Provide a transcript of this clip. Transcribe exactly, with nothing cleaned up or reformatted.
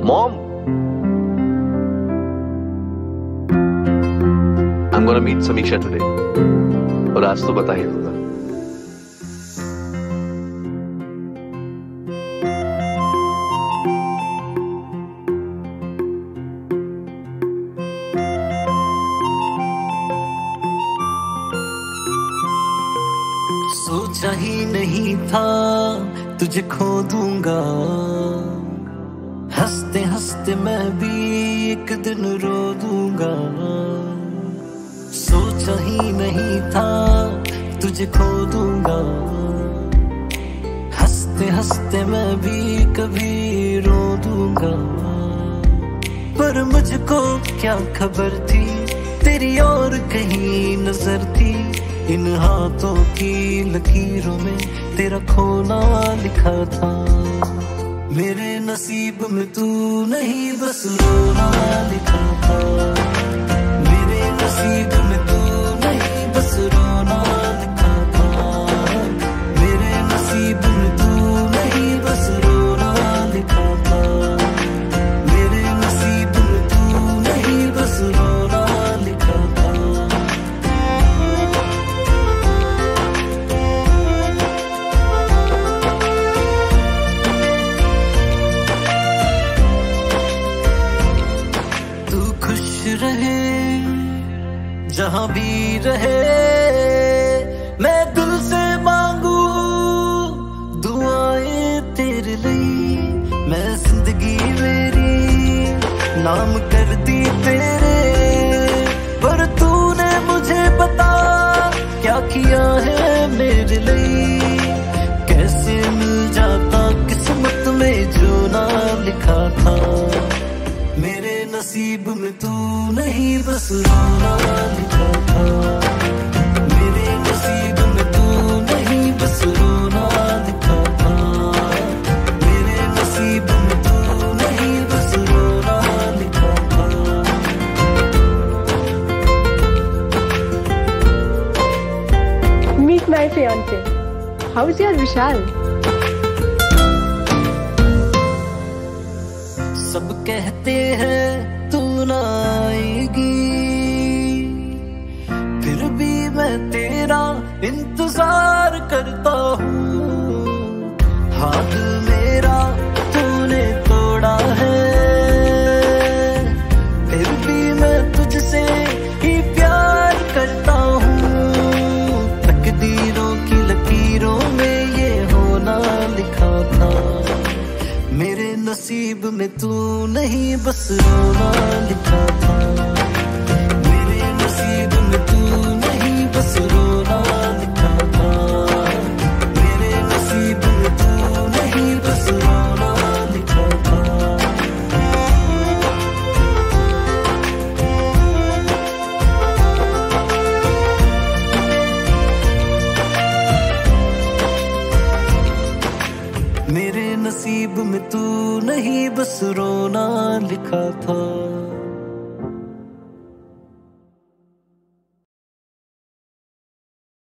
Mom, I'm gonna meet समीक्षा today. और आज तो बता ही दूंगा. सोचा ही नहीं था तुझे खो दूंगा, हंसते हंसते मैं भी एक दिन रो दूंगा। सोचा ही नहीं था तुझे खो दूंगा, हंसते हंसते मैं भी कभी रो दूंगा। पर मुझको क्या खबर थी तेरी और कहीं नजर थी, इन हाथों की लकीरों में तेरा खोना लिखा था। मेरे नसीब में तू नहीं बस रोना लिखा था, मेरे नसीब में तू नहीं बस रोना लिखा था, मेरे नसीब में तू नहीं बस रोना लिखा था, मेरे नसीब में तू नहीं बस रोना लिखा था। रहे जहां भी रहे, मैं दिल से मांगू दुआएं तेरे लिए। मैं जिंदगी मेरी नाम कर दी तेरे, पर तूने मुझे बता क्या किया है मेरे लिए। कैसे मिल जाता किस्मत में जो ना लिखा था, मेरे नसीब में तू नहीं बस रोना लिखा था, मेरे नसीब में तू नहीं बस रोना लिखा था, मेरे नसीब में तू नहीं बस रोना लिखा था। Meet my fiance. How's your Vishal? सब कहते हैं तू ना आएगी, फिर भी मैं तेरा इंतजार करता हूँ। हाथ मेरा तूने तोड़ा है, फिर भी मैं तुझसे ही प्यार करता हूँ। तकदीरों की लकीरों में ये होना लिखा था, मेरे नसीब में तू नहीं बस रोना लिखा था, मेरे नसीब में तू नहीं बस रोना लिखा था, मेरे नसीब में तू नहीं बस रोना लिखा था। मेरे नसीब में तू नहीं बस रोना लिखा था।